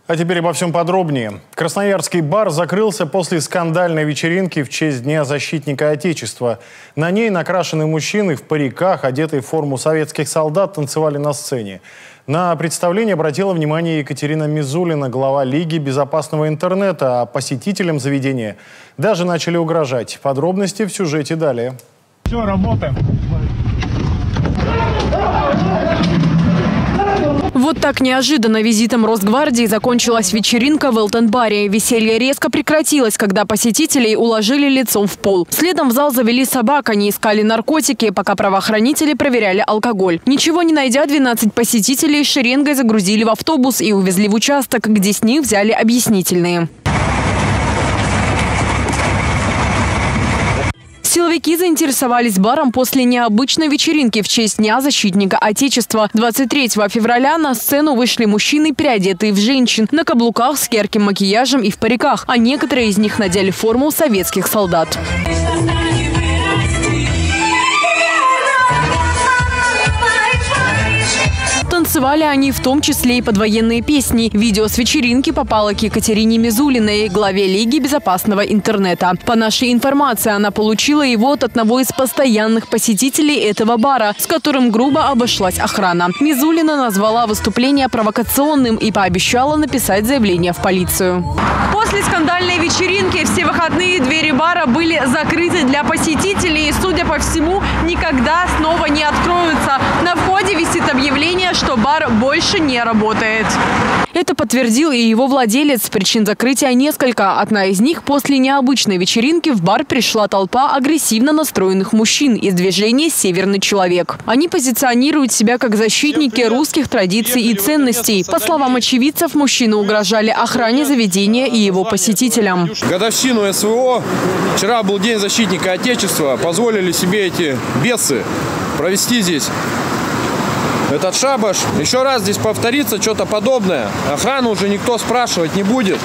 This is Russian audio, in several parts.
А теперь обо всем подробнее. Красноярский бар закрылся после скандальной вечеринки в честь Дня защитника Отечества. На ней накрашенные мужчины в париках, одетые в форму советских солдат, танцевали на сцене. На представление обратила внимание Екатерина Мизулина, глава Лиги безопасного интернета, а посетителям заведения даже начали угрожать. Подробности в сюжете далее. Все, работаем. Вот так неожиданно визитом Росгвардии закончилась вечеринка в Элтон-баре. Веселье резко прекратилось, когда посетителей уложили лицом в пол. Следом в зал завели собак, они искали наркотики, пока правоохранители проверяли алкоголь. Ничего не найдя, 12 посетителей шеренгой загрузили в автобус и увезли в участок, где с них взяли объяснительные. Силовики заинтересовались баром после необычной вечеринки в честь Дня защитника Отечества. 23 февраля на сцену вышли мужчины, переодетые в женщин, на каблуках с ярким макияжем и в париках, а некоторые из них надели форму советских солдат. Танцевали они в том числе и под военные песни. Видео с вечеринки попало к Екатерине Мизулиной, главе Лиги безопасного интернета. По нашей информации, она получила его от одного из постоянных посетителей этого бара, с которым грубо обошлась охрана. Мизулина назвала выступление провокационным и пообещала написать заявление в полицию. После скандальной вечеринки все выходные двери бара были закрыты для посетителей и, судя по всему, никогда снова не откроются. На входе висит объявление, что бар больше не работает. Это подтвердил и его владелец. Причин закрытия несколько. Одна из них – после необычной вечеринки в бар пришла толпа агрессивно настроенных мужчин из движения «Северный человек». Они позиционируют себя как защитники русских традиций и ценностей. По словам очевидцев, мужчины угрожали охране заведения и его посетителям. Годовщину СВО, вчера был День защитника Отечества, позволили себе эти бесы провести здесь этот шабаш. Еще раз здесь повторится что-то подобное. Охрану уже никто спрашивать не будет.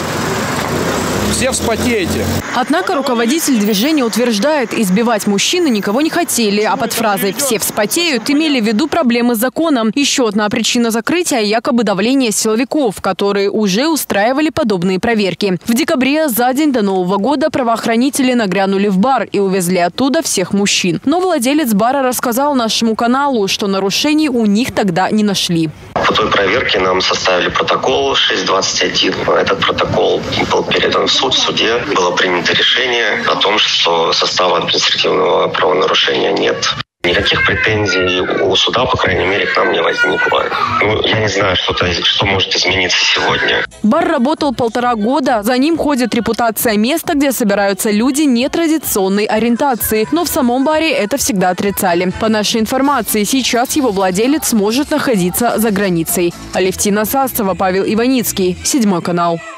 Все вспотеете. Однако руководитель движения утверждает, избивать мужчины никого не хотели, а под фразой «все вспотеют» имели в виду проблемы с законом. Еще одна причина закрытия – якобы давление силовиков, которые уже устраивали подобные проверки. В декабре, за день до Нового года, правоохранители нагрянули в бар и увезли оттуда всех мужчин. Но владелец бара рассказал нашему каналу, что нарушений у них тогда не нашли. По той проверке нам составили протокол 621. Этот протокол был передан в суд. В суде было принято решение о том, что состава административного правонарушения нет. Никаких претензий у суда, по крайней мере, к нам не возникло. Я не знаю, что может измениться сегодня. Бар работал 1,5 года. За ним ходит репутация места, где собираются люди нетрадиционной ориентации. Но в самом баре это всегда отрицали. По нашей информации, сейчас его владелец может находиться за границей. Алевтина Сасцева, Павел Иваницкий, 7 канал.